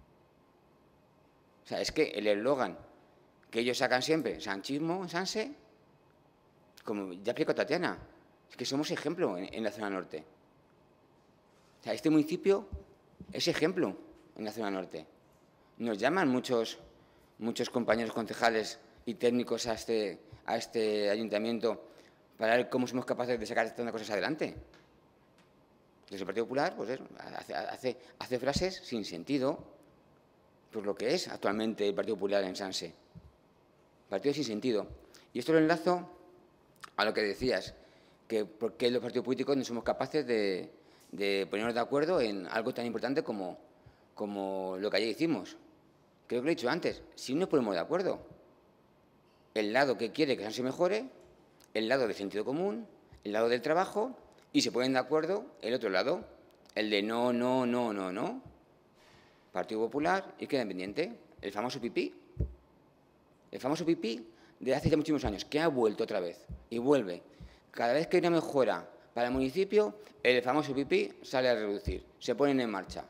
O sea, es que el eslogan que ellos sacan siempre, sanchismo, Sanse, como ya explicó Tatiana, es que somos ejemplo en, en la zona norte. O sea, este municipio es ejemplo en la zona norte. Nos llaman muchos, muchos compañeros concejales y técnicos a este, a este ayuntamiento para ver cómo somos capaces de sacar estas cosas adelante. Desde el Partido Popular, pues eso, hace, hace, hace frases sin sentido, por lo que es actualmente el Partido Popular en Sanse. Partido sin sentido. Y esto lo enlazo a lo que decías, que por qué los partidos políticos no somos capaces de, de ponernos de acuerdo en algo tan importante como, como lo que ayer hicimos. Creo que lo he dicho antes, si no nos ponemos de acuerdo, el lado que quiere que Sanse mejore, el lado del sentido común, el lado del trabajo, y se ponen de acuerdo el otro lado, el de no, no, no, no, no. Partido Popular y queda pendiente el famoso pipí. El famoso pipí de hace ya muchísimos años, que ha vuelto otra vez y vuelve. Cada vez que hay una mejora para el municipio, el famoso pipí sale a reducir, se ponen en marcha.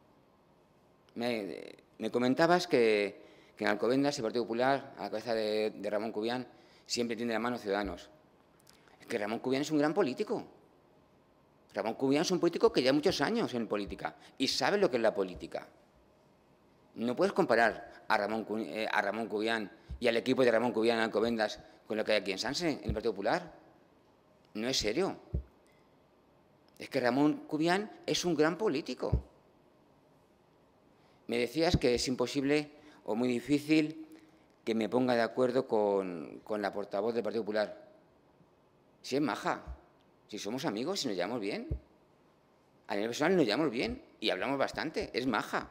Me, me comentabas que, que en Alcobendas el Partido Popular, a la cabeza de, de Ramón Cubián, siempre tiene la mano Ciudadanos. Es que Ramón Cubián es un gran político. Ramón Cubián es un político que lleva muchos años en política y sabe lo que es la política. No puedes comparar a Ramón, eh, a Ramón Cubián y al equipo de Ramón Cubián en Alcobendas con lo que hay aquí en Sanse, en el Partido Popular. No es serio. Es que Ramón Cubián es un gran político. Me decías que es imposible o muy difícil que me ponga de acuerdo con, con la portavoz del Partido Popular. Si es maja, si somos amigos, si nos llevamos bien. A nivel personal nos llevamos bien y hablamos bastante, es maja.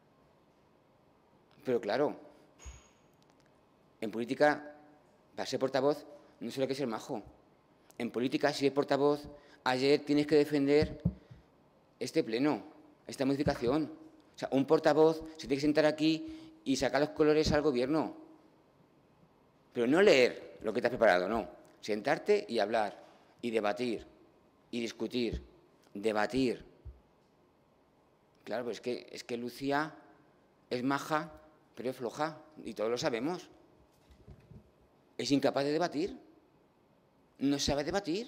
Pero claro, en política, para ser portavoz, no solo hay que ser majo. En política, si eres portavoz, ayer tienes que defender este pleno, esta modificación. O sea, un portavoz se tiene que sentar aquí y sacar los colores al gobierno. Pero no leer lo que te has preparado, no. Sentarte y hablar, y debatir, y discutir, debatir. Claro, pues es que, es que Lucía es maja, pero es floja, y todos lo sabemos. Es incapaz de debatir. No sabe debatir.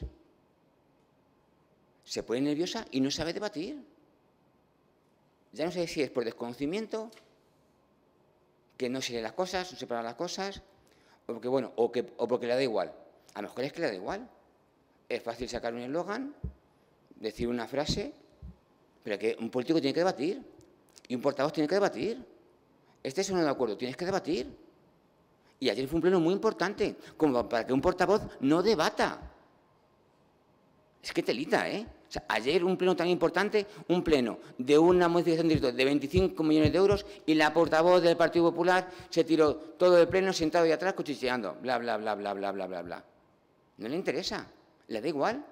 Se pone nerviosa y no sabe debatir. Ya no sé si es por desconocimiento, que no se lee las cosas, no se para las cosas, o porque, bueno, o, que, o porque le da igual. A lo mejor es que le da igual. Es fácil sacar un eslogan, decir una frase, pero que un político tiene que debatir y un portavoz tiene que debatir. Este es uno de acuerdo, tienes que debatir. Y ayer fue un pleno muy importante, como para que un portavoz no debata. Es que telita, ¿eh? O sea, ayer un pleno tan importante, un pleno de una modificación de director de veinticinco millones de euros y la portavoz del Partido Popular se tiró todo el pleno sentado ahí atrás cuchicheando, bla, bla, bla, bla, bla, bla, bla, bla. No le interesa, le da igual.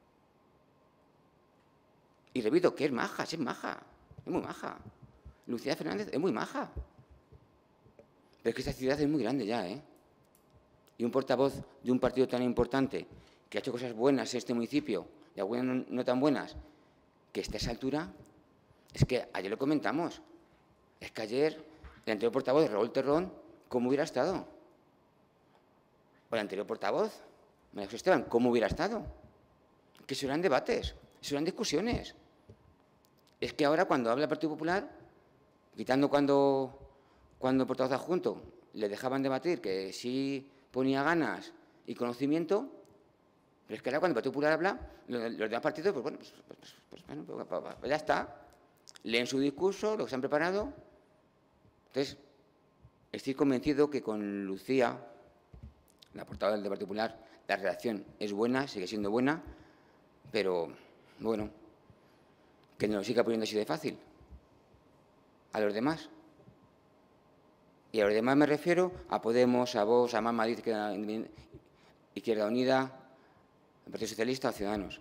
Y repito, que es maja, es maja, es muy maja. Lucía Fernández es muy maja. Pero es que esta ciudad es muy grande ya, ¿eh? Y un portavoz de un partido tan importante, que ha hecho cosas buenas en este municipio, y algunas no, no tan buenas, que esté a esa altura, es que ayer lo comentamos, es que ayer el anterior portavoz, Raúl Terrón, ¿cómo hubiera estado? O el anterior portavoz, María José Esteban, ¿cómo hubiera estado? Que eso eran debates, eso eran discusiones. Es que ahora cuando habla el Partido Popular, quitando cuando... Cuando el portavoz adjunto le dejaban debatir, que sí ponía ganas y conocimiento, pero es que ahora cuando el Partido Popular habla, los, los demás partidos, pues bueno, pues, pues, pues, pues, bueno pues, pues, pues ya está. Leen su discurso, lo que se han preparado. Entonces, estoy convencido que con Lucía, la portavoz del Partido Popular, la relación es buena, sigue siendo buena, pero, bueno, que no lo siga poniendo así de fácil a los demás. Y a los demás me refiero a Podemos, a Vox, a Más Madrid, Izquierda Unida, al Partido Socialista, a Ciudadanos.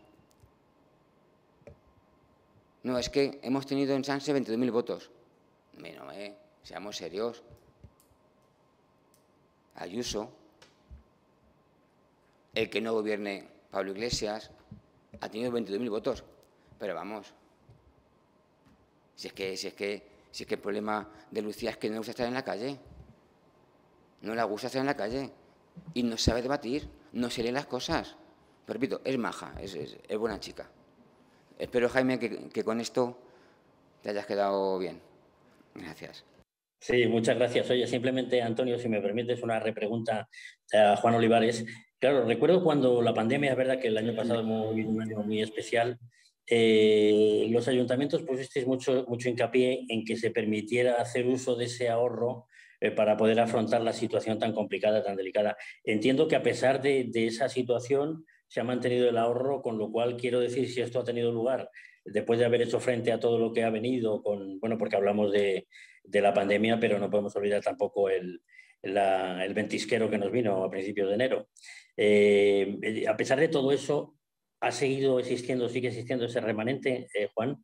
No, es que hemos tenido en Sanse veintidós mil votos. Bueno, eh, seamos serios. Ayuso, el que no gobierne Pablo Iglesias, ha tenido veintidós mil votos. Pero vamos, Si es que, si es que, si es que el problema de Lucía es que no le gusta estar en la calle. No le gusta estar en la calle. Y no sabe debatir, no se lee las cosas. Pero repito, es maja, es, es, es buena chica. Espero, Jaime, que, que con esto te hayas quedado bien. Gracias. Sí, muchas gracias. Oye, simplemente, Antonio, si me permites una repregunta a Juan Olivares. Claro, recuerdo cuando la pandemia, es verdad que el año pasado hemos vivido un año muy especial, eh, los ayuntamientos pusisteis mucho, mucho hincapié en que se permitiera hacer uso de ese ahorro eh, para poder afrontar la situación tan complicada, tan delicada. Entiendo que a pesar de, de esa situación se ha mantenido el ahorro, con lo cual quiero decir, si esto ha tenido lugar después de haber hecho frente a todo lo que ha venido, con, bueno, porque hablamos de, de la pandemia, pero no podemos olvidar tampoco el, la, el ventisquero que nos vino a principios de enero. Eh, a pesar de todo eso, ¿ha seguido existiendo, sigue existiendo ese remanente, eh, Juan?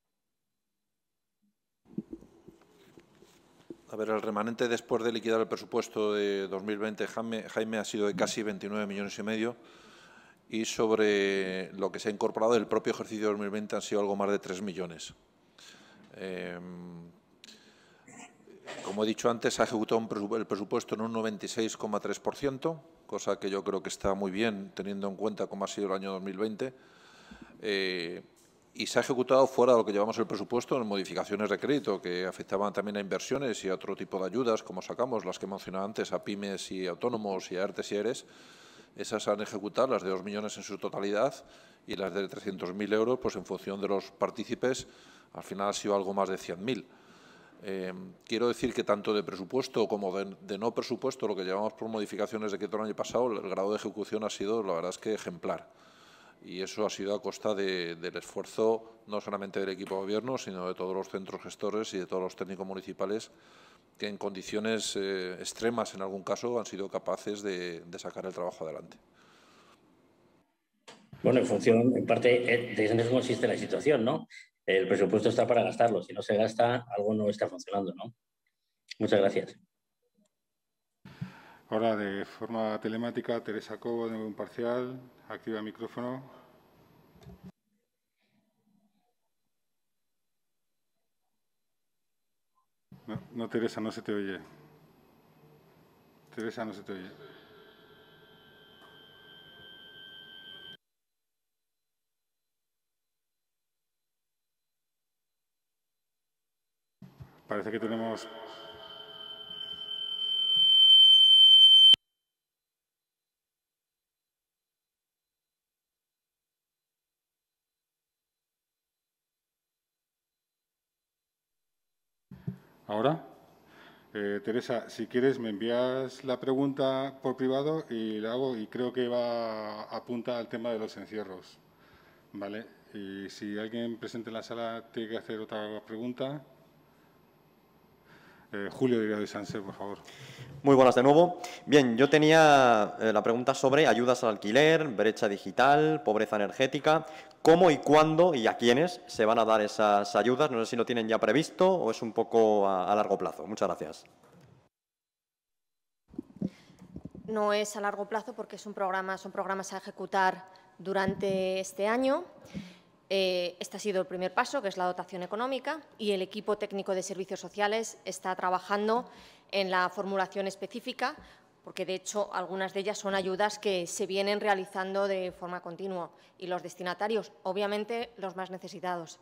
A ver, el remanente después de liquidar el presupuesto de dos mil veinte, Jaime, Jaime ha sido de casi veintinueve millones y medio, y sobre lo que se ha incorporado del propio ejercicio de dos mil veinte han sido algo más de tres millones. Eh, como he dicho antes, se ha ejecutado un el presupuesto en un noventa y seis coma tres por ciento, cosa que yo creo que está muy bien teniendo en cuenta cómo ha sido el año dos mil veinte. Eh, y se ha ejecutado fuera de lo que llevamos el presupuesto en modificaciones de crédito que afectaban también a inversiones y a otro tipo de ayudas, como sacamos las que mencionaba antes, a pymes y autónomos y a ERTES y ERES. Esas se han ejecutado, las de dos millones en su totalidad, y las de trescientos mil euros, pues en función de los partícipes, al final ha sido algo más de cien mil. Eh, quiero decir que tanto de presupuesto como de, de no presupuesto, lo que llevamos por modificaciones de crédito el año pasado, el grado de ejecución ha sido, la verdad es que ejemplar. Y eso ha sido a costa de, del esfuerzo no solamente del equipo de gobierno, sino de todos los centros gestores y de todos los técnicos municipales que en condiciones eh, extremas, en algún caso, han sido capaces de, de sacar el trabajo adelante. Bueno, en función, en parte, de eso consiste la situación, ¿no? El presupuesto está para gastarlo. Si no se gasta, algo no está funcionando, ¿no? Muchas gracias. Ahora, de forma telemática, Teresa Cobo, de Nuevo Imparcial. Activa el micrófono. No, no, Teresa, no se te oye. Teresa, no se te oye. Parece que tenemos... Ahora, eh, Teresa, si quieres me envías la pregunta por privado y la hago, y creo que va apunta al tema de los encierros, ¿vale? Y si alguien presente en la sala tiene que hacer otra pregunta. Eh, Julio de Sanse, por favor. Muy buenas de nuevo. Bien, yo tenía eh, la pregunta sobre ayudas al alquiler, brecha digital, pobreza energética. ¿Cómo y cuándo y a quiénes se van a dar esas ayudas? No sé si lo tienen ya previsto o es un poco a, a largo plazo. Muchas gracias. No es a largo plazo porque es un programa, son programas a ejecutar durante este año. Eh, este ha sido el primer paso, que es la dotación económica, y el equipo técnico de servicios sociales está trabajando en la formulación específica, porque de hecho algunas de ellas son ayudas que se vienen realizando de forma continua, y los destinatarios, obviamente, los más necesitados.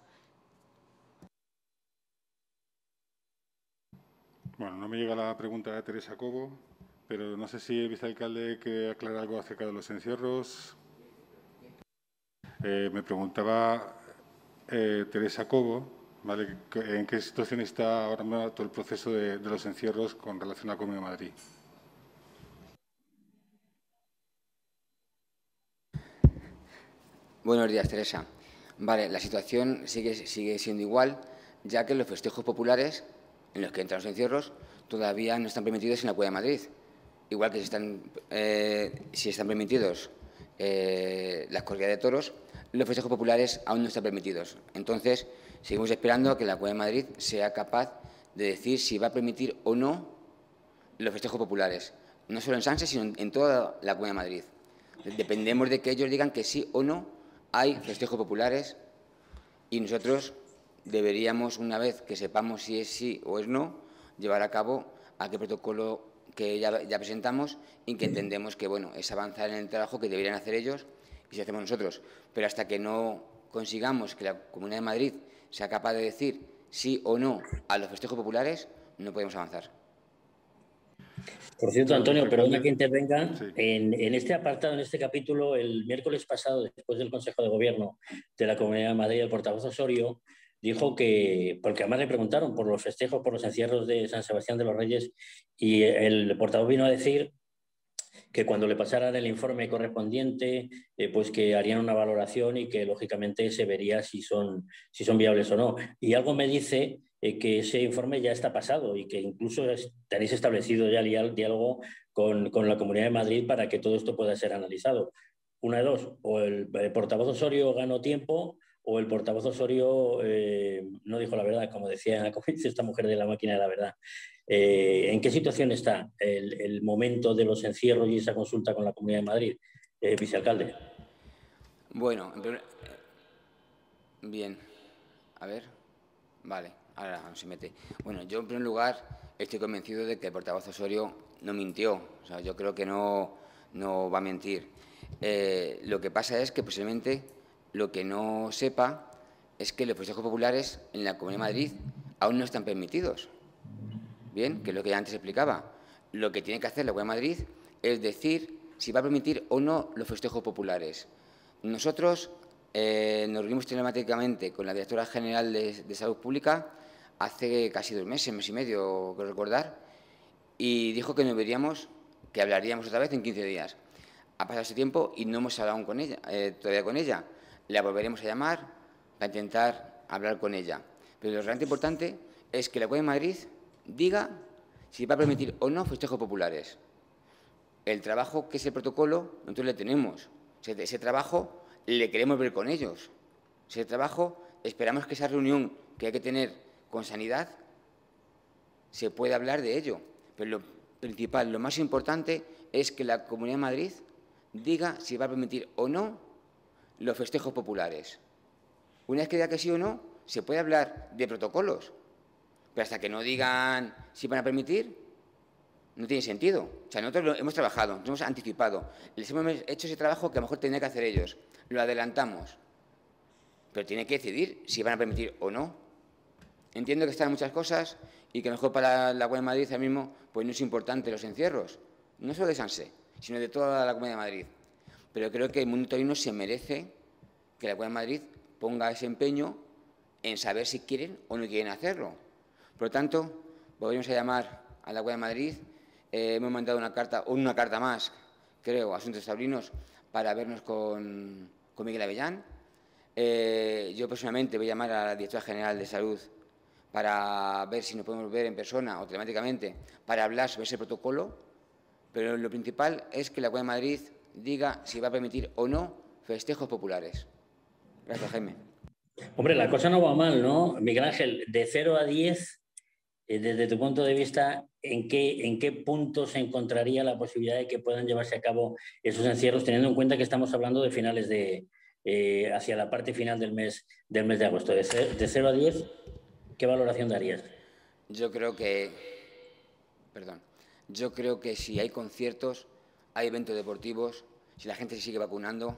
Bueno, no me llega la pregunta de Teresa Cobo, pero no sé si el vicealcalde quiere aclarar algo acerca de los encierros. Eh, me preguntaba eh, Teresa Cobo, ¿vale? ¿En qué situación está ahora mismo todo el proceso de, de los encierros con relación a la Comunidad de Madrid? Buenos días, Teresa. Vale, la situación sigue, sigue siendo igual, ya que los festejos populares, en los que entran los encierros, todavía no están permitidos en la Comunidad de Madrid. Igual que si están, eh, si están permitidos eh, las corridas de toros, los festejos populares aún no están permitidos. Entonces, seguimos esperando a que la Comunidad de Madrid sea capaz de decir si va a permitir o no los festejos populares, no solo en Sanse, sino en, en toda la Comunidad de Madrid. Dependemos de que ellos digan que sí o no hay festejos populares y nosotros deberíamos, una vez que sepamos si es sí o es no, llevar a cabo aquel protocolo que ya, ya presentamos y que entendemos que bueno, es avanzar en el trabajo que deberían hacer ellos y si hacemos nosotros. Pero hasta que no consigamos que la Comunidad de Madrid sea capaz de decir sí o no a los festejos populares, no podemos avanzar. Por cierto, Antonio, perdona que intervenga. Sí. En, en este apartado, en este capítulo, el miércoles pasado, después del Consejo de Gobierno de la Comunidad de Madrid, el portavoz Osorio dijo que, porque además le preguntaron por los festejos, por los encierros de San Sebastián de los Reyes, y el portavoz vino a decir que cuando le pasaran el informe correspondiente, eh, pues que harían una valoración y que lógicamente se vería si son, si son viables o no. Y algo me dice eh, que ese informe ya está pasado y que incluso es, tenéis establecido ya el diálogo con, con la Comunidad de Madrid para que todo esto pueda ser analizado. Una de dos, o el, el portavoz Osorio ganó tiempo o el portavoz Osorio eh, no dijo la verdad, como decía, como dice esta mujer de la máquina de la verdad. Eh, ¿En qué situación está el, el momento de los encierros y esa consulta con la Comunidad de Madrid, eh, vicealcalde? Bueno, bien, a ver, vale, ahora se mete. Bueno, yo en primer lugar estoy convencido de que el portavoz Osorio no mintió, o sea, yo creo que no, no va a mentir. Eh, lo que pasa es que posiblemente lo que no sepa es que los festejos populares en la Comunidad de Madrid aún no están permitidos. Bien, que es lo que ya antes explicaba. Lo que tiene que hacer la Comunidad de Madrid es decir si va a permitir o no los festejos populares. Nosotros eh, nos reunimos telemáticamente con la directora general de, de Salud Pública hace casi dos meses, mes y medio, creo recordar, y dijo que nos veríamos, que hablaríamos otra vez en quince días. Ha pasado ese tiempo y no hemos hablado con ella, eh, todavía con ella. La volveremos a llamar para intentar hablar con ella. Pero lo realmente importante es que la Comunidad de Madrid diga si va a permitir o no festejos populares. El trabajo, que es el protocolo, nosotros le tenemos. Ese, ese trabajo le queremos ver con ellos. Ese trabajo, esperamos que esa reunión que hay que tener con Sanidad se pueda hablar de ello. Pero lo principal, lo más importante, es que la Comunidad de Madrid diga si va a permitir o no los festejos populares. Una vez que diga que sí o no, se puede hablar de protocolos. Pero hasta que no digan si van a permitir, no tiene sentido. O sea, nosotros lo hemos trabajado, nos hemos anticipado. Les hemos hecho ese trabajo que a lo mejor tendrían que hacer ellos. Lo adelantamos. Pero tiene que decidir si van a permitir o no. Entiendo que están muchas cosas y que a lo mejor para la Comunidad de Madrid ahora mismo pues no es importante los encierros. No solo de Sanse, sino de toda la Comunidad de Madrid. Pero creo que el mundo taurino se merece que la Comunidad de Madrid ponga ese empeño en saber si quieren o no quieren hacerlo. Por lo tanto, volvemos a llamar a la Comunidad de Madrid. Eh, hemos mandado una carta, o una carta más, creo, a Asuntos Taurinos, para vernos con, con Miguel Avellán. Eh, yo personalmente voy a llamar a la Directora General de Salud para ver si nos podemos ver en persona o telemáticamente para hablar sobre ese protocolo. Pero lo principal es que la Comunidad de Madrid diga si va a permitir o no festejos populares. Gracias, Jaime. Hombre, la cosa no va mal, ¿no? Miguel Ángel, de cero a diez, eh, desde tu punto de vista, ¿en qué, ¿en qué punto se encontraría la posibilidad de que puedan llevarse a cabo esos encierros, teniendo en cuenta que estamos hablando de finales de, eh, hacia la parte final del mes, del mes de agosto? De cero a diez, ¿qué valoración darías? Yo creo que, perdón, yo creo que si hay conciertos, hay eventos deportivos, si la gente se sigue vacunando,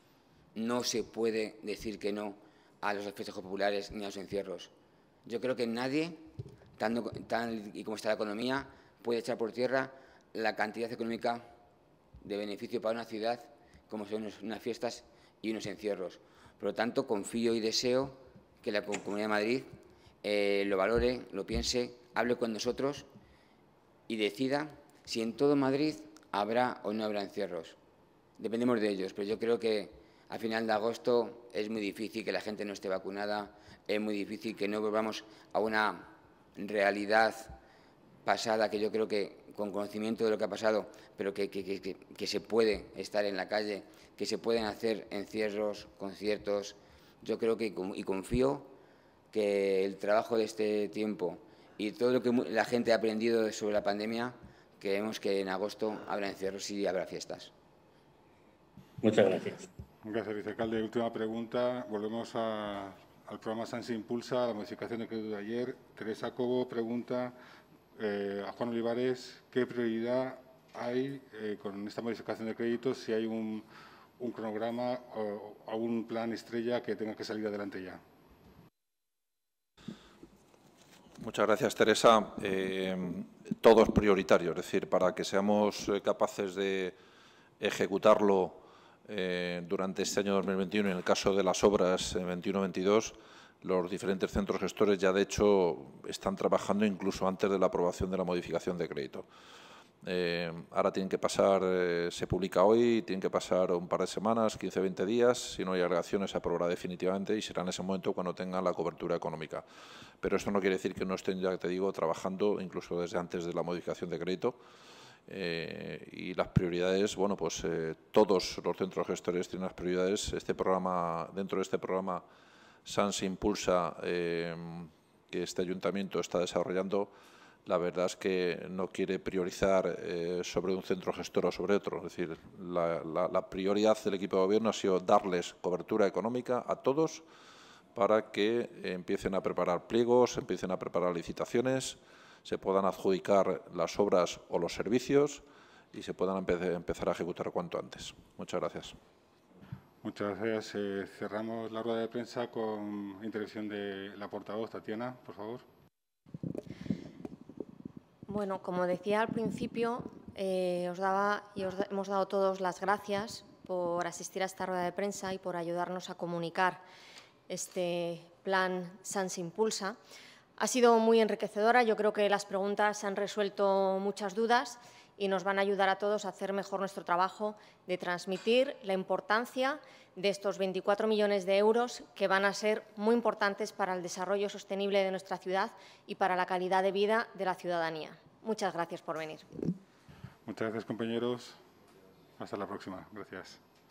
no se puede decir que no a los festejos populares ni a los encierros. Yo creo que nadie, tal, tal y como está la economía, puede echar por tierra la cantidad económica de beneficio para una ciudad como son unas fiestas y unos encierros. Por lo tanto, confío y deseo que la Comunidad de Madrid eh, lo valore, lo piense, hable con nosotros y decida si en todo Madrid habrá o no habrá encierros. Dependemos de ellos, pero yo creo que a final de agosto es muy difícil que la gente no esté vacunada, es muy difícil que no volvamos a una realidad pasada que yo creo que con conocimiento de lo que ha pasado, pero que, que, que, que se puede estar en la calle, que se pueden hacer encierros, conciertos. Yo creo que y confío que el trabajo de este tiempo y todo lo que la gente ha aprendido sobre la pandemia, creemos que en agosto habrá encierros y habrá fiestas. Muchas gracias. Gracias, vicealcalde. Última pregunta. Volvemos a, al programa SANSE Impulsa, la modificación de crédito de ayer. Teresa Cobo pregunta eh, a Juan Olivares qué prioridad hay eh, con esta modificación de crédito, si hay un, un cronograma o, o un plan estrella que tenga que salir adelante ya. Muchas gracias, Teresa. Eh, todo es prioritario, es decir, para que seamos capaces de ejecutarlo eh, durante este año dos mil veintiuno, en el caso de las obras veintiuno veintidós, los diferentes centros gestores ya, de hecho, están trabajando incluso antes de la aprobación de la modificación de crédito. Eh, ahora tienen que pasar, eh, se publica hoy, tienen que pasar un par de semanas, quince a veinte días. Si no hay alegaciones, se aprobará definitivamente y será en ese momento cuando tengan la cobertura económica. Pero esto no quiere decir que no estén, ya te digo, trabajando incluso desde antes de la modificación de crédito. Eh, y las prioridades, bueno, pues eh, todos los centros gestores tienen las prioridades. Este programa, dentro de este programa SANSE Impulsa, eh, que este ayuntamiento está desarrollando, la verdad es que no quiere priorizar eh, sobre un centro gestor o sobre otro. Es decir, la, la, la prioridad del equipo de gobierno ha sido darles cobertura económica a todos para que eh, empiecen a preparar pliegos, empiecen a preparar licitaciones, se puedan adjudicar las obras o los servicios y se puedan empe- empezar a ejecutar cuanto antes. Muchas gracias. Muchas gracias. Eh, cerramos la rueda de prensa con intervención de la portavoz, Tatiana, por favor. Bueno, como decía al principio, eh, os daba y os hemos dado todos las gracias por asistir a esta rueda de prensa y por ayudarnos a comunicar este plan SANSE Impulsa. Ha sido muy enriquecedora. Yo creo que las preguntas han resuelto muchas dudas y nos van a ayudar a todos a hacer mejor nuestro trabajo de transmitir la importancia de estos veinticuatro millones de euros que van a ser muy importantes para el desarrollo sostenible de nuestra ciudad y para la calidad de vida de la ciudadanía. Muchas gracias por venir. Muchas gracias, compañeros. Hasta la próxima. Gracias.